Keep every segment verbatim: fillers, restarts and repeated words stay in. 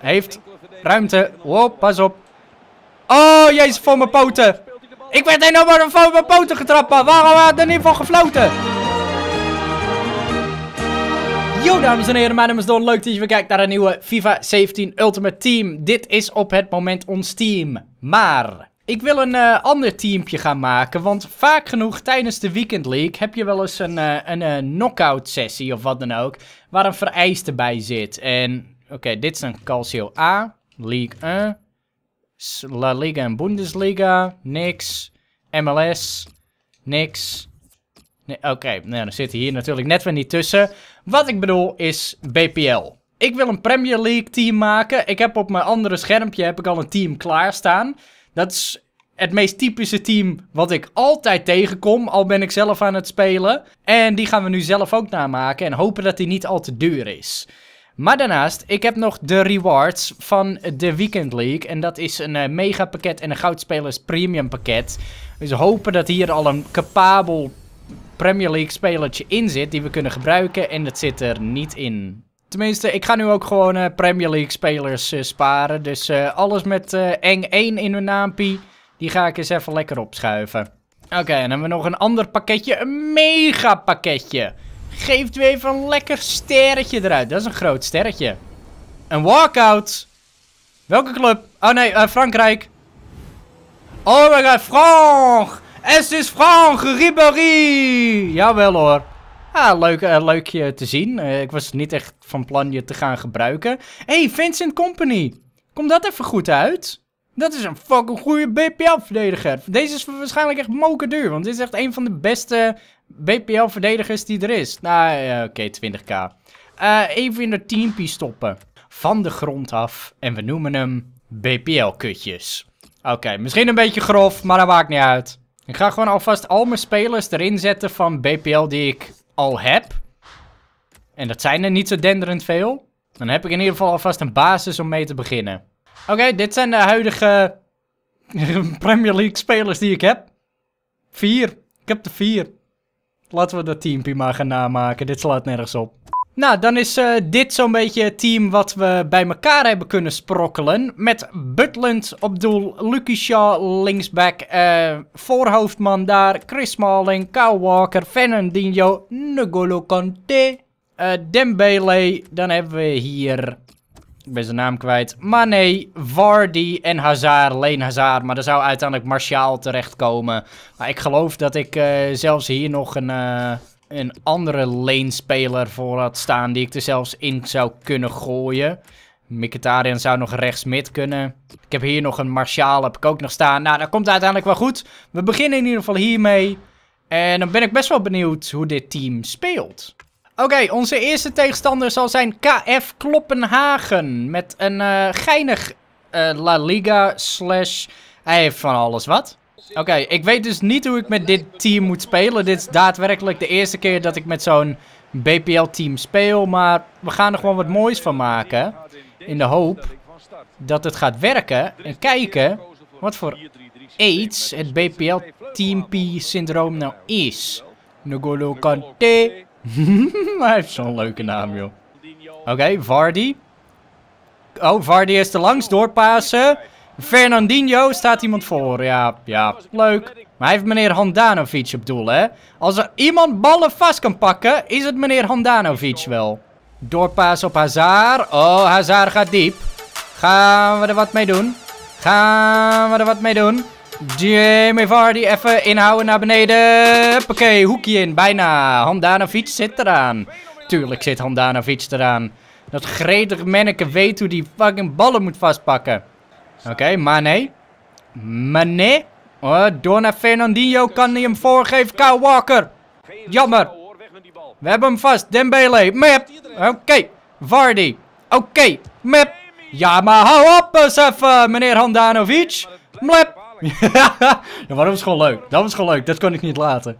heeft ruimte. Oh, pas op. Oh, jezus, voor mijn poten. Ik werd helemaal voor mijn poten getrapt, man. Waarom had er niet van gefloten? Yo, dames en heren, mijn naam is Don. Leuk dat je weer kijkt naar een nieuwe FIFA zeventien Ultimate Team. Dit is op het moment ons team. Maar ik wil een uh, ander teampje gaan maken. Want vaak genoeg tijdens de Weekend League heb je wel eens een, uh, een uh, knockout sessie of wat dan ook. Waar een vereiste bij zit. En oké, okay, dit is een Calcio A. League één. La Liga en Bundesliga. Niks. M L S. Niks. Nee, Oké, okay, nou, dan zit hier natuurlijk net weer niet tussen. Wat ik bedoel is B P L. Ik wil een Premier League team maken. Ik heb op mijn andere schermpje heb ik al een team klaarstaan. Dat is het meest typische team wat ik altijd tegenkom, al ben ik zelf aan het spelen. En die gaan we nu zelf ook namaken en hopen dat die niet al te duur is. Maar daarnaast, ik heb nog de rewards van de Weekend League. En dat is een uh, mega pakket en een goudspelers premium pakket. Dus hopen dat hier al een capabel Premier League spelertje in zit die we kunnen gebruiken. En dat zit er niet in. Tenminste, ik ga nu ook gewoon uh, Premier League spelers uh, sparen. Dus uh, alles met uh, eng één in hun naampie, die ga ik eens even lekker opschuiven. Oké, okay, en dan hebben we nog een ander pakketje. Een mega pakketje. Geeft u even een lekker sterretje eruit. Dat is een groot sterretje. Een walkout. Welke club? Oh nee, uh, Frankrijk. Oh my god, Frank. Es is Frank Ribéry. Jawel hoor. Ah, leuk, uh, leuk je te zien. Uh, ik was niet echt van plan je te gaan gebruiken. Hey, Vincent Kompany. Komt dat even goed uit? Dat is een fucking goede B P L-verdediger. Deze is waarschijnlijk echt mokerduur. Want dit is echt een van de beste B P L-verdedigers die er is. Nou, uh, oké, okay, twintig k. Uh, even in de teampie stoppen. Van de grond af. En we noemen hem B P L-kutjes. Oké, okay, misschien een beetje grof, maar dat maakt niet uit. Ik ga gewoon alvast al mijn spelers erin zetten van B P L die ik al heb. En dat zijn er niet zo denderend veel. Dan heb ik in ieder geval alvast een basis om mee te beginnen. Oké, okay, dit zijn de huidige Premier League spelers die ik heb. Vier. Ik heb er vier. Laten we dat teampie maar gaan namaken. Dit slaat nergens op. Nou, dan is uh, dit zo'n beetje het team wat we bij elkaar hebben kunnen sprokkelen. Met Butland op doel, Lucky Shaw linksback, uh, voorhoofdman daar, Chris Smalling, Kyle Walker, Fernandinho, N'Golo Kanté, uh, Dembele. Dan hebben we hier, ik ben zijn naam kwijt, Mané, Vardy en Hazard, Leen Hazard. Maar er zou uiteindelijk Martial terechtkomen. Maar ik geloof dat ik uh, zelfs hier nog een... Uh, een andere lane-speler voor had staan die ik er zelfs in zou kunnen gooien. Mkhitaryan zou nog rechts mid kunnen. Ik heb hier nog een Martial, heb ik ook nog staan. Nou, dat komt uiteindelijk wel goed. We beginnen in ieder geval hiermee. En dan ben ik best wel benieuwd hoe dit team speelt. Oké, okay, onze eerste tegenstander zal zijn K F Kopenhagen. Met een uh, geinig uh, La Liga slash... Hij heeft van alles wat. Oké, okay, ik weet dus niet hoe ik met dit team moet spelen. Dit is daadwerkelijk de eerste keer dat ik met zo'n B P L-team speel. Maar we gaan er gewoon wat moois van maken. In de hoop dat het gaat werken. En kijken wat voor aids het B P L-teampie-syndroom nou is. N'Golo Kanté. Hij heeft zo'n leuke naam, joh. Oké, okay, Vardy. Oh, Vardy is te langs doorpassen. Fernandinho, staat iemand voor. Ja, ja, leuk. Maar hij heeft meneer Handanovic op doel, hè. Als er iemand ballen vast kan pakken, is het meneer Handanovic wel. Doorpaas op Hazard. Oh, Hazard gaat diep. Gaan we er wat mee doen? Gaan we er wat mee doen? Jamie Vardy even inhouden naar beneden. Oké, hoekje in, bijna. Handanovic zit eraan. Tuurlijk zit Handanovic eraan. Dat gretige manneke weet hoe die fucking ballen moet vastpakken. Oké, okay, Mané. Mané. Oh, door naar Fernandinho. Kan hij hem voorgeven? Kyle Walker. Jammer. We hebben hem vast. Dembele. Map. Oké. Okay. Vardy. Oké. Okay. Map. Ja, maar hou op eens even, meneer Handanovic. Map. Ja, dat was gewoon leuk. Dat was gewoon leuk. Dat kon ik niet laten.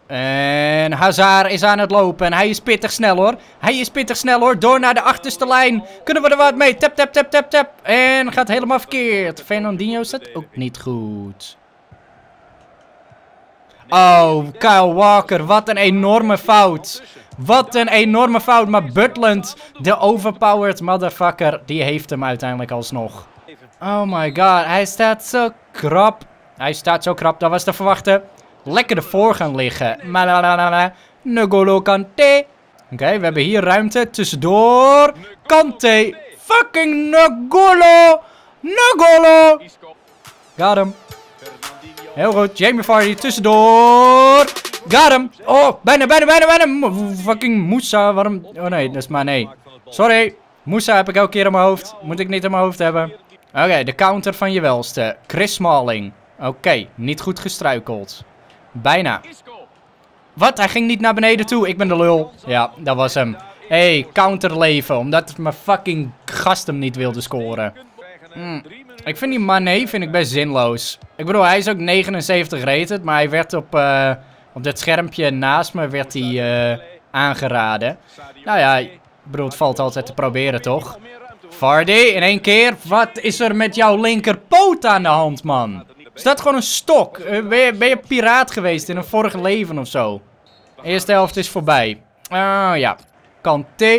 En Hazard is aan het lopen. En hij is pittig snel hoor. Hij is pittig snel hoor. Door naar de achterste lijn. Kunnen we er wat mee? Tap, tap, tap, tap, tap. En gaat helemaal verkeerd. Fernandinho staat ook niet goed. Oh, Kyle Walker. Wat een enorme fout. Wat een enorme fout. Maar Butland, de overpowered motherfucker, die heeft hem uiteindelijk alsnog. Oh my god, hij staat zo krap. Hij staat zo krap, dat was te verwachten. Lekker ervoor gaan liggen. Malalala. N'Golo Kanté. Oké, okay, we hebben hier ruimte. Tussendoor. Kanté. Fucking N'Golo. N'Golo. Got hem. Heel goed. Jamie Vardy tussendoor. Got hem. Oh, bijna, bijna, bijna, bijna. Fucking Moussa. Waarom? Oh nee, dat is maar nee. Sorry. Moussa heb ik elke keer in mijn hoofd. Moet ik niet in mijn hoofd hebben. Oké, okay, de counter van je welste. Chris Smalling. Oké, okay, niet goed gestruikeld. Bijna. Wat? Hij ging niet naar beneden toe. Ik ben de lul. Ja, dat was hem. Hé, hey, counterleven. Omdat mijn fucking gast hem niet wilde scoren. Mm. Ik vind die Mané vind ik best zinloos. Ik bedoel, hij is ook negenenzeventig rated. Maar hij werd op, uh, op dat schermpje naast me werd hij, uh, aangeraden. Nou ja, ik bedoel, het valt altijd te proberen, toch? Vardy, in één keer. Wat is er met jouw linkerpoot aan de hand, man? Is dat gewoon een stok? Uh, ben, je, ben je piraat geweest in een vorig leven of zo? De eerste helft is voorbij. Ah, uh, ja. Kanté.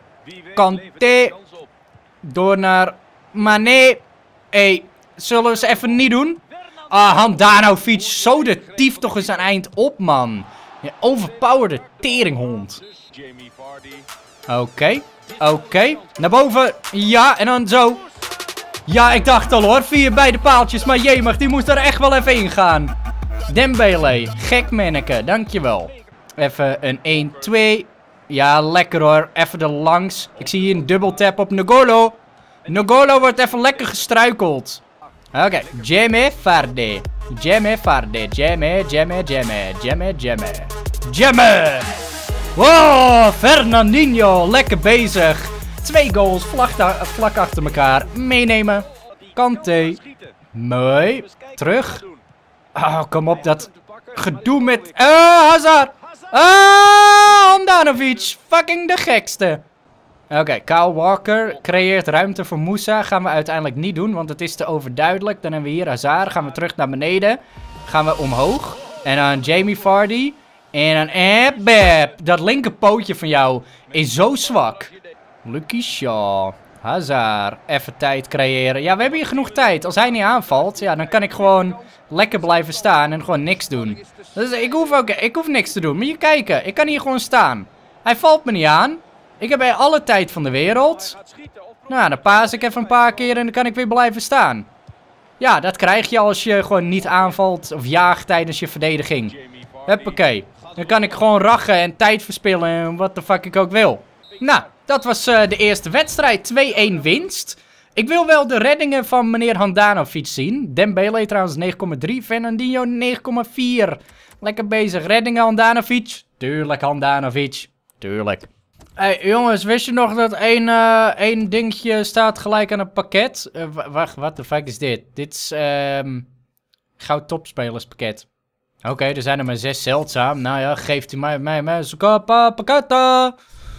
Kanté. Door naar Mané. Hey, zullen we ze even niet doen? Ah, Handanovic. Zo de tief toch eens aan eind op, man. Je overpowerde teringhond. Oké. Okay. Oké. Okay. Naar boven. Ja, en dan zo. Ja, ik dacht al hoor. Vier beide paaltjes. Maar jemig, die moest er echt wel even ingaan. Dembele. Gek manneke. Dankjewel. Even een één twee. Ja, lekker hoor. Even er langs. Ik zie hier een dubbel tap op N'Golo. N'Golo wordt even lekker gestruikeld. Oké. Okay. Jamie Vardy. Jamie Vardy. Jamie, Jamie, Jamie. Jamie, Jamie. Jamie. Wow, Fernandinho. Lekker bezig. Twee goals vlak, vlak achter elkaar. Meenemen. Kanté. Mooi. Terug. Oh, kom op. Dat gedoe met... Uh, Hazard. Ah, Handanovic. Fucking de gekste. Oké, okay, Kyle Walker creëert ruimte voor Moussa. Gaan we uiteindelijk niet doen, want het is te overduidelijk. Dan hebben we hier Hazard. Gaan we terug naar beneden. Gaan we omhoog. En dan Jamie Vardy. En dan Ebeb. Dat linkerpootje van jou is zo zwak. Lucky Shaw. Hazard. Even tijd creëren. Ja, we hebben hier genoeg tijd. Als hij niet aanvalt, ja, dan kan ik gewoon lekker blijven staan en gewoon niks doen. Dus ik hoef, ook, ik hoef niks te doen. Moet je kijken. Ik kan hier gewoon staan. Hij valt me niet aan. Ik heb alle tijd van de wereld. Nou, dan paas ik even een paar keer en dan kan ik weer blijven staan. Ja, dat krijg je als je gewoon niet aanvalt of jaagt tijdens je verdediging. Huppakee. Dan kan ik gewoon rachen en tijd verspillen en wat de fuck ik ook wil. Nou, dat was uh, de eerste wedstrijd. twee-één winst. Ik wil wel de reddingen van meneer Handanovic zien. Dembele trouwens negen komma drie. Fernandinho negen komma vier. Lekker bezig. Reddingen Handanovic. Tuurlijk Handanovic. Tuurlijk. Hey jongens, wist je nog dat één, uh, één dingetje staat gelijk aan een pakket? Uh, wacht, wat de fuck is dit? Dit is um, goud topspelerspakket. Oké, okay, er zijn er maar zes zeldzaam. Nou ja, geeft u mij, mij, mij, zoekapa, pakketten.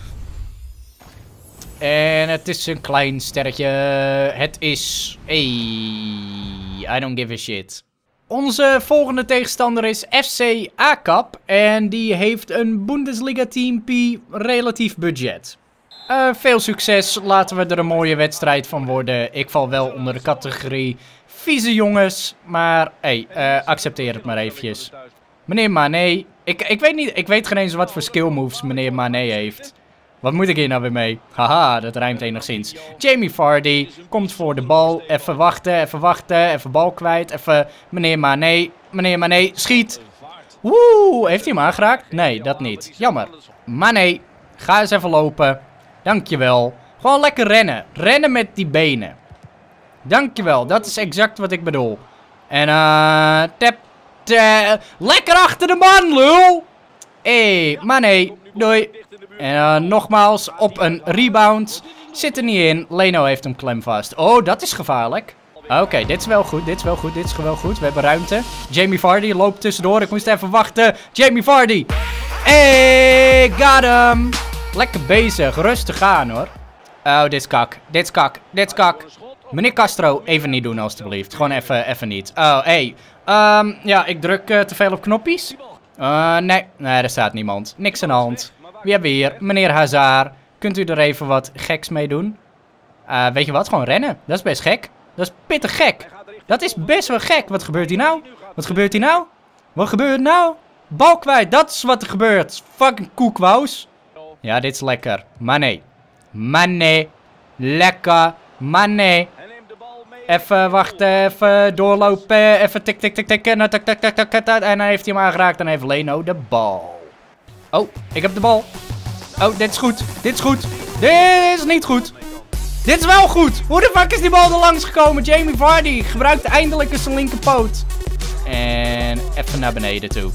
En het is een klein sterretje. Het is... Hey, I don't give a shit. Onze volgende tegenstander is F C A-Kap. En die heeft een Bundesliga-teampie relatief budget. Uh, veel succes. Laten we er een mooie wedstrijd van worden. Ik val wel onder de categorie vieze jongens. Maar hey, uh, accepteer het maar eventjes. Meneer Mané. Ik, ik, weet niet, ik weet geen eens wat voor skill moves meneer Mané heeft. Wat moet ik hier nou weer mee? Haha, dat rijmt enigszins. Jamie Vardy komt voor de bal. Even wachten, even wachten. Even bal kwijt. Even meneer Mané. Meneer Mané, schiet. Woe, heeft hij hem aangeraakt? Nee, dat niet. Jammer. Mané, ga eens even lopen. Dankjewel. Gewoon lekker rennen. Rennen met die benen. Dankjewel, dat is exact wat ik bedoel. En eh... Uh, tap, tap. Lekker achter de man, lul. Hé, hey, Mané. Doei. En uh, nogmaals, op een rebound. Zit er niet in. Leno heeft hem klemvast. Oh, dat is gevaarlijk. Oké, okay, dit is wel goed. Dit is wel goed. Dit is wel goed. We hebben ruimte. Jamie Vardy loopt tussendoor. Ik moest even wachten. Jamie Vardy. Hey, got him. Lekker bezig. Rustig aan, hoor. Oh, dit is kak. Dit is kak. Dit is kak. Meneer Castro, even niet doen, alstublieft. Gewoon even, even niet. Oh, hey. Um, ja, ik druk uh, te veel op knopjes. Uh, nee. Nee, er staat niemand. Niks aan de hand. Wie hebben we hier? Meneer Hazard. Kunt u er even wat geks mee doen? Uh, weet je wat? Gewoon rennen. Dat is best gek. Dat is pittig gek. Dat is best wel gek. Wat gebeurt hier nou? Wat gebeurt hier nou? Wat gebeurt nou? Bal kwijt. Dat is wat er gebeurt. Fucking koekwous. Ja, dit is lekker. Maar nee. Maar nee. Lekker. Maar nee. Even wachten. Even doorlopen. Even tik tik tik tik. En tik tik tik tik. En dan heeft hij hem aangeraakt. Dan heeft Leno de bal. Oh, ik heb de bal. Oh, dit is goed. Dit is goed. Dit is niet goed. Dit is wel goed. Hoe de fuck is die bal er langs gekomen? Jamie Vardy gebruikt eindelijk eens zijn linkerpoot. En even naar beneden toe.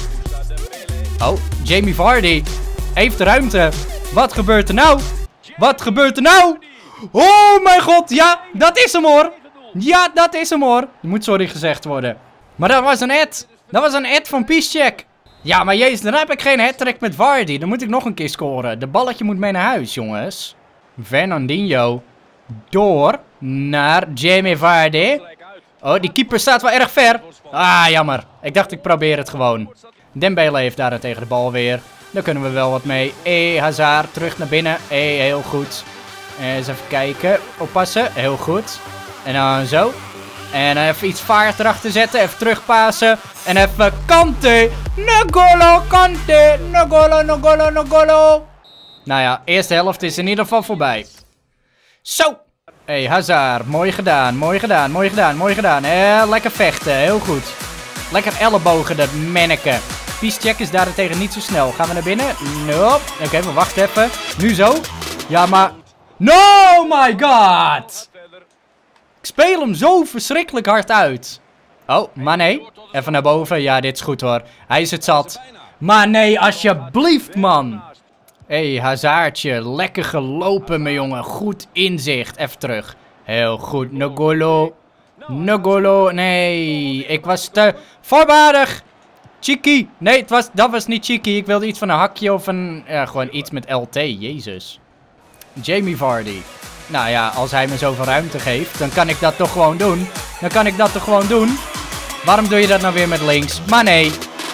Oh, Jamie Vardy heeft ruimte. Wat gebeurt er nou? Wat gebeurt er nou? Oh mijn god, ja, dat is hem hoor. Ja, dat is hem hoor. Je moet sorry gezegd worden. Maar dat was een ad. Dat was een ad van Piszczek. Ja, maar jezus, dan heb ik geen hat-trick met Vardy. Dan moet ik nog een keer scoren. De balletje moet mee naar huis, jongens. Fernandinho. Door naar Jamie Vardy. Oh, die keeper staat wel erg ver. Ah, jammer. Ik dacht, ik probeer het gewoon. Dembele heeft daarentegen de bal weer. Daar kunnen we wel wat mee. Hé, Hazard, terug naar binnen. Hé, heel goed. Eens even kijken. Oppassen. Heel goed. En dan zo. En dan even iets vaart erachter zetten. Even terugpassen. En even Kante. N'Golo Kante. N'Golo, N'Golo, N'Golo. Nou ja, eerste helft is in ieder geval voorbij. Zo. Hé, hey, Hazard. Mooi gedaan. Mooi gedaan. Mooi gedaan. Mooi gedaan. Eh, lekker vechten. Heel goed. Lekker ellebogen, dat manneke. Piszczek is daarentegen niet zo snel. Gaan we naar binnen? Nope. Oké, okay, we wachten even. Nu zo. Ja, maar... No, my god! Ik speel hem zo verschrikkelijk hard uit. Oh, maar nee. Even naar boven. Ja, dit is goed hoor. Hij is het zat. Maar nee, alsjeblieft, man. Hé, hey, Hazardje. Lekker gelopen, mijn jongen. Goed inzicht. Even terug. Heel goed. N'Golo. N'Golo. Nee, ik was te voorbarig. Cheeky. Nee, het was, dat was niet cheeky. Ik wilde iets van een hakje of een... Ja, gewoon iets met L T. Jezus. Jamie Vardy. Nou ja, als hij me zoveel ruimte geeft, dan kan ik dat toch gewoon doen. Dan kan ik dat toch gewoon doen. Waarom doe je dat nou weer met links? Mané.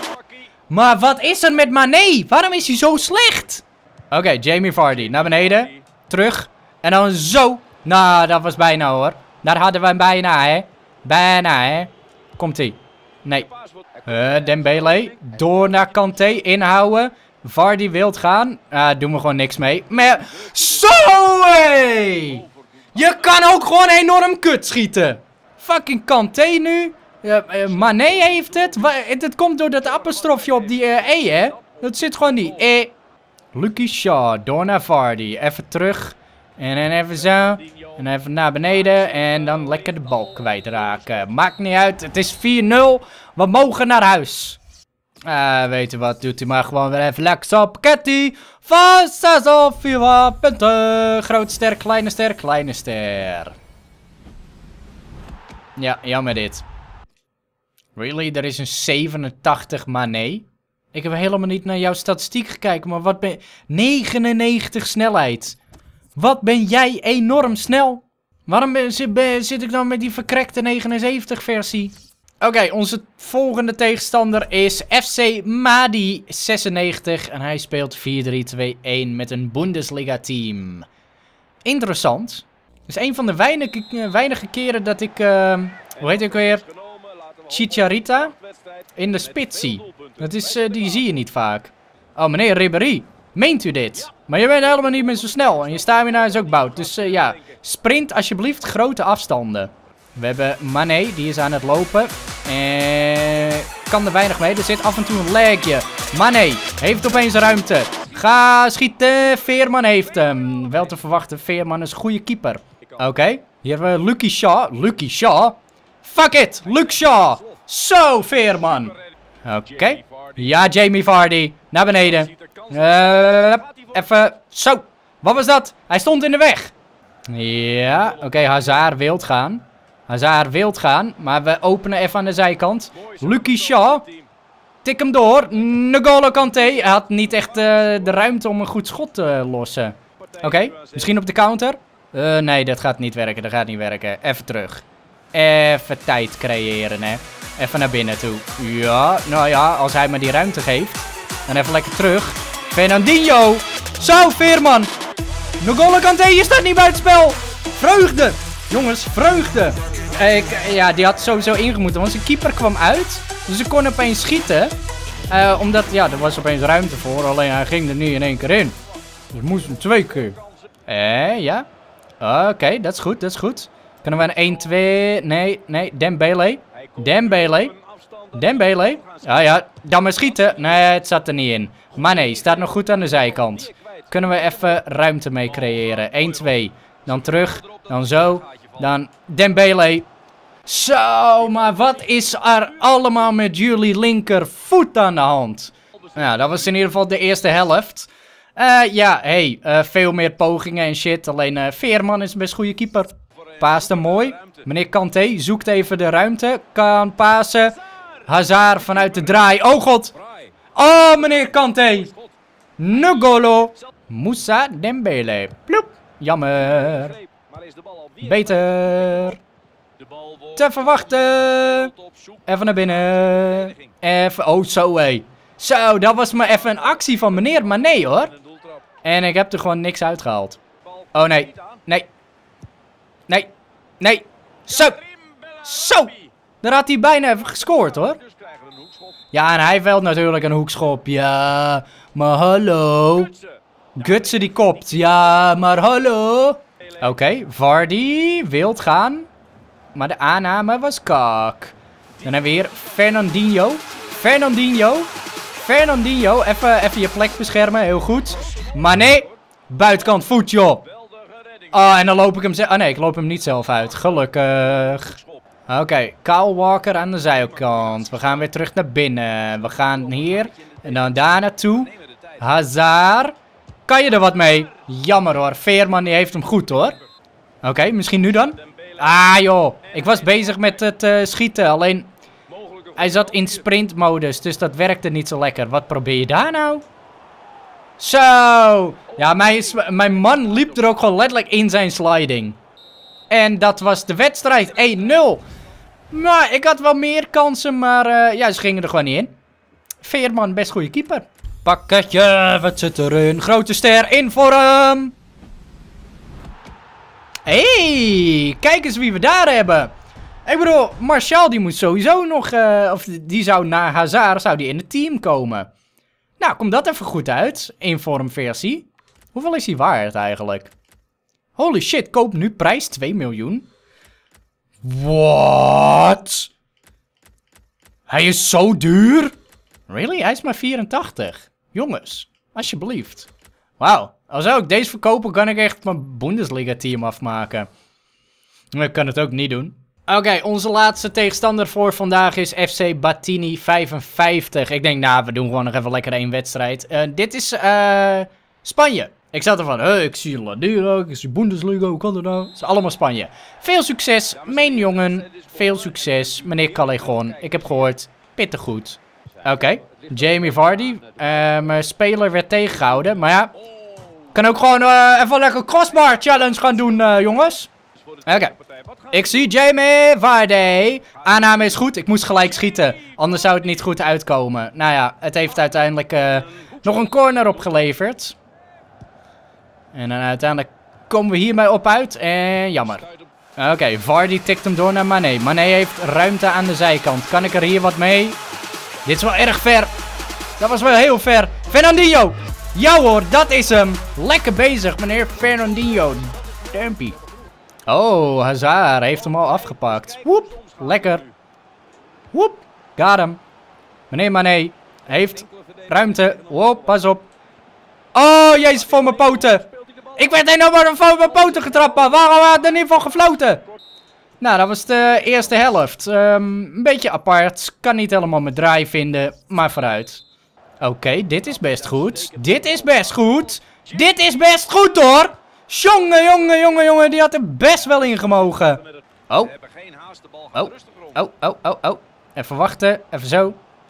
Maar wat is er met Mané? Waarom is hij zo slecht? Oké, okay, Jamie Vardy. Naar beneden. Terug. En dan zo. Nou, dat was bijna hoor. Daar hadden we hem bijna, hè. Bijna, hè. Komt-ie. Nee. Uh, Dembele. Door naar Kante. Inhouden. Vardy wilt gaan. Ah, uh, doen we gewoon niks mee. Maar... Zo, hé! Je kan ook gewoon enorm kut schieten. Fucking Kante nu. Uh, uh, Mané heeft het. het. Het komt door dat apostrofje op die uh, E, hè. Dat zit gewoon die E. Lucky Shaw. Door naar Vardy. Even terug. En dan even zo. En even naar beneden. En dan lekker de bal kwijtraken. Maakt niet uit. Het is vier nul. We mogen naar huis. Ah, uh, weet je wat? Doet hij maar gewoon weer even lekker op. Ketty. Van zes of vier punten. Grote ster, kleine ster, kleine ster. Ja, jammer dit. Really? Er is een zevenentachtig Mané. Ik heb helemaal niet naar jouw statistiek gekeken. Maar wat ben je... negenennegentig snelheid. Wat ben jij enorm snel? Waarom ben, zit, zit ik dan met die verkrekte negenenzeventig versie? Oké, okay, onze volgende tegenstander is F C Madi zesennegentig. En hij speelt vier drie twee een met een Bundesliga team. Interessant. Het is een van de weinige, weinige keren dat ik... Uh, hoe heet ik weer? Chicharita in de spits zie. Dat is, uh, die zie je niet vaak. Oh, meneer Ribéry. Meent u dit? Maar je bent helemaal niet meer zo snel. En je stamina is ook bout. Dus uh, ja, sprint alsjeblieft grote afstanden. We hebben Mané, die is aan het lopen. En kan er weinig mee. Er zit af en toe een lagje. Mané heeft opeens ruimte. Ga schieten. Veerman heeft hem. Wel te verwachten. Veerman is een goede keeper. Oké. Okay. Hier hebben we Lucky Shaw. Lucky Shaw. Fuck it. Luke Shaw. Zo, Veerman. Oké. Okay. Ja, Jamie Vardy. Naar beneden. Uh, even. Zo. Wat was dat? Hij stond in de weg. Ja. Oké, okay, Hazard wilt gaan. Hazard wilt gaan, maar we openen even aan de zijkant. Lucky Shaw. Tik hem door. N'Golo Kante. Hij had niet echt uh, de ruimte om een goed schot te lossen. Oké, okay. Misschien op de counter. Uh, nee, dat gaat niet werken. Dat gaat niet werken. Even terug. Even tijd creëren, hè. Even naar binnen toe. Ja, nou ja, als hij me die ruimte geeft. Dan even lekker terug. Fernandinho. Zo, Veerman. N'Golo Kanté, je staat niet buitenspel. Vreugde. Jongens, vreugde. Ik, ja, die had sowieso ingemoeten, want zijn keeper kwam uit. Dus ik kon opeens schieten. Uh, omdat, ja, er was opeens ruimte voor. Alleen hij ging er niet in één keer in. Dus moest hem twee keer. Eh, ja. Oké, okay, dat is goed, dat is goed. Kunnen we een één twee... Nee, nee, Dembele. Dembele. Dembele. Ah ja, dan maar schieten. Nee, het zat er niet in. Maar nee, staat nog goed aan de zijkant. Kunnen we even ruimte mee creëren. één twee. Dan terug. Dan zo. Dan Dembele. Zo, maar wat is er allemaal met jullie linkervoet aan de hand? Nou, dat was in ieder geval de eerste helft. Uh, ja, hey, uh, veel meer pogingen en shit. Alleen uh, Veerman is een best goede keeper. Paaste mooi. Meneer Kanté zoekt even de ruimte. Kan pasen. Hazard vanuit de draai. Oh god. Oh, meneer Kanté. N'Golo. Moussa Dembele. Ploep. Jammer. Beter. Te verwachten. Even naar binnen. Even. Oh, zo hé. Zo, dat was maar even een actie van meneer. Maar nee hoor. En ik heb er gewoon niks uitgehaald. Oh nee. Nee. Nee. Nee. Zo. Zo. Daar had hij bijna even gescoord hoor. Ja, en hij velt natuurlijk een hoekschop. Ja, maar hallo. Gutsen die kopt. Ja, maar hallo. Oké, okay, Vardy wilt gaan. Maar de aanname was kak. Dan hebben we hier Fernandinho. Fernandinho. Fernandinho. Even, even je plek beschermen. Heel goed. Maar nee. Buitenkant voet, joh. Oh, en dan loop ik hem zelf... Oh nee, ik loop hem niet zelf uit. Gelukkig. Oké, okay, Kyle Walker aan de zijkant. We gaan weer terug naar binnen. We gaan hier. En dan daar naartoe. Hazard. Kan je er wat mee? Jammer hoor. Veerman die heeft hem goed hoor. Oké, okay, misschien nu dan. Ah joh. Ik was bezig met het uh, schieten. Alleen hij zat in sprintmodus. Dus dat werkte niet zo lekker. Wat probeer je daar nou? Zo. Ja, mijn, mijn man liep er ook gewoon letterlijk in zijn sliding. En dat was de wedstrijd. één nul. Maar ik had wel meer kansen. Maar uh, ja, ze gingen er gewoon niet in. Veerman, best goede keeper. Pakketje, wat zit erin? Grote ster in vorm. Hey, kijk eens wie we daar hebben. Ik bedoel, Martial die moet sowieso nog, uh, of die zou na Hazard, zou die in het team komen. Nou, komt dat even goed uit. Inform versie. Hoeveel is hij waard eigenlijk? Holy shit, koop nu prijs twee miljoen. What? Hij is zo duur? Really? Hij is maar vierentachtig. Jongens, alsjeblieft. Wauw. Als zou ik deze verkopen, kan ik echt mijn Bundesliga team afmaken. Maar ik kan het ook niet doen. Oké, okay, onze laatste tegenstander voor vandaag is F C Battini vijfenvijftig. Ik denk, nou, we doen gewoon nog even lekker één wedstrijd. Uh, dit is uh, Spanje. Ik zat ervan, hey, ik zie Ladero, ik zie Bundesliga, hoe kan dat nou? Het is allemaal Spanje. Veel succes, mijn jongen. Veel succes, meneer Callejon. Ik heb gehoord, pittig goed. Oké, okay. Jamie Vardy. Uh, mijn speler werd tegengehouden, maar ja. Kan ook gewoon uh, even lekker crossbar challenge gaan doen, uh, jongens. Oké. Okay. Ik zie Jamie Vardy. Aanname is goed. Ik moest gelijk schieten. Anders zou het niet goed uitkomen. Nou ja, het heeft uiteindelijk uh, nog een corner opgeleverd. En dan uiteindelijk komen we hiermee op uit. En jammer. Oké, okay, Vardy tikt hem door naar Mané. Mané heeft ruimte aan de zijkant. Kan ik er hier wat mee? Dit is wel erg ver. Dat was wel heel ver. Fernandinho. Ja hoor, dat is hem. Lekker bezig, meneer Fernandinho. Dumpy. Oh, Hazard heeft hem al afgepakt. Woep. Lekker. Woep. Got hem. Meneer Mané heeft ruimte. Woep, pas op. Oh, jezus, voor mijn poten. Ik werd helemaal voor mijn poten getrapt, maar waarom had er niet voor gefloten? Nou, dat was de eerste helft. Um, een beetje apart. Kan niet helemaal mijn draai vinden, maar vooruit. Oké, okay, dit is best goed. Dit is best goed. Dit is best goed, hoor. Jongen, jongen, jongen, jongen. Die had er best wel in gemogen. Oh. Oh, oh, oh, oh, oh. Even wachten. Even zo.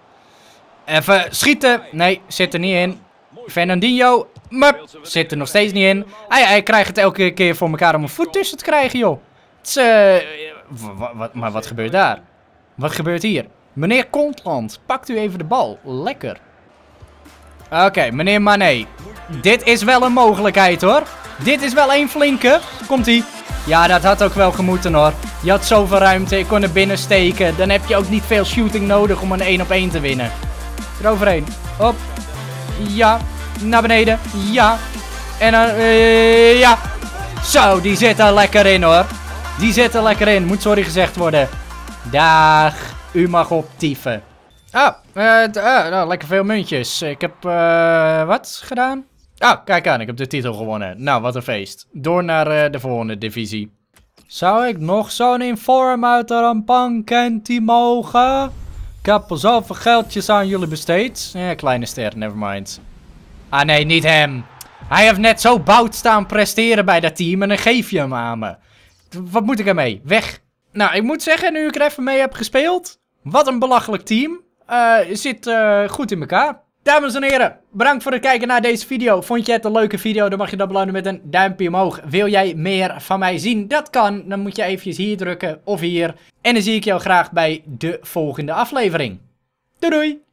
Even schieten. Nee, zit er niet in. Fernandinho. Mup. Zit er nog steeds niet in. Hij, hij krijgt het elke keer voor elkaar om een voet tussen te krijgen, joh. Het is, uh, maar wat gebeurt daar? Wat gebeurt hier? Meneer Kontland, pakt u even de bal. Lekker. Oké, okay, meneer Mané. Dit is wel een mogelijkheid hoor. Dit is wel een flinke. Komt-ie. Ja, dat had ook wel gemoeten hoor. Je had zoveel ruimte, ik kon er binnen steken. Dan heb je ook niet veel shooting nodig om een één op één te winnen. Eroverheen. Hop. Ja. Naar beneden. Ja. En dan... Uh, ja. Zo, die zit er lekker in hoor. Die zit er lekker in. Moet sorry gezegd worden. Dag. U mag optieven. Oh, uh, uh, nou, lekker veel muntjes. Ik heb, uh, wat gedaan? Ah, oh, kijk aan, ik heb de titel gewonnen. Nou, wat een feest. Door naar uh, de volgende divisie. Zou ik nog zo'n inform uit de Rampankentie mogen? Ik heb al zoveel geldjes aan jullie besteed. Ja, kleine ster, nevermind. Ah nee, niet hem. Hij heeft net zo bout staan presteren bij dat team en dan geef je hem aan me. Wat moet ik ermee? Weg. Nou, ik moet zeggen, nu ik er even mee heb gespeeld. Wat een belachelijk team. Uh, zit uh, goed in elkaar. Dames en heren, bedankt voor het kijken naar deze video. Vond je het een leuke video? Dan mag je dat belonen met een duimpje omhoog. Wil jij meer van mij zien? Dat kan. Dan moet je eventjes hier drukken of hier. En dan zie ik jou graag bij de volgende aflevering. Doei doei!